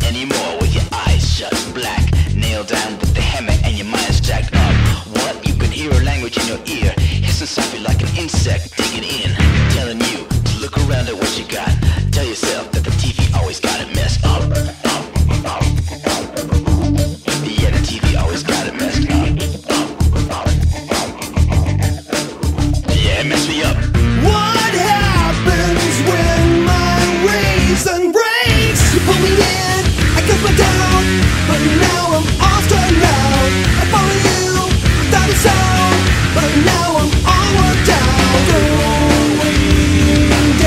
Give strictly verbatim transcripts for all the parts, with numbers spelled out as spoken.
anymore with your eyes shut. Black, nailed down with the hammer and your mind stacked up. What? You can hear a language in your ear, hissing softly like an insect, digging in, telling you to look around at what you got. Tell yourself that the T V always got it messed up. Yeah, the T V always got it messed up. Yeah, it messed me up. What happens when my reason breaks? You pull me in, I cut my down, but now I'm off to now. I follow you without a sound, but now I'm all worked out. Going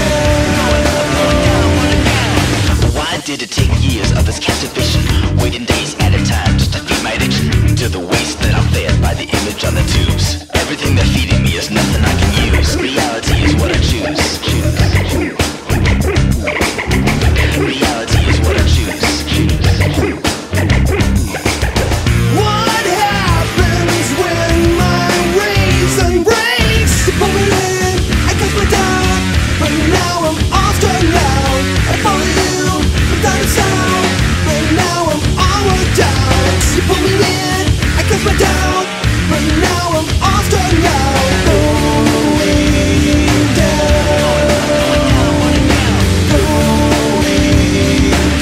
down. Why did it take years of this captivation, waiting days at a time just to feed my addiction to the waste that I'm fed by the image on the tubes? Everything they're feeding me is nothing I can use. Reality is what I choose. Choose. Reality is what I choose. Choose. What happens when my reason breaks? You pull me in, I cut my down, but now I'm off to now. I follow you without a sound, but now I'm all worked out. You pull me in, I cut my down, but now I'm off to now. Going down. Going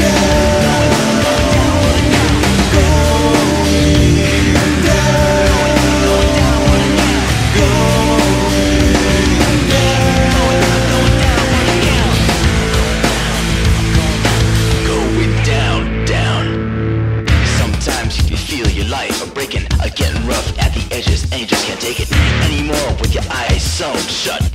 Going down, down. Sometimes you feel your life are breaking, are getting rough at the edges, and you just can't take it anymore with your eyes sewn shut.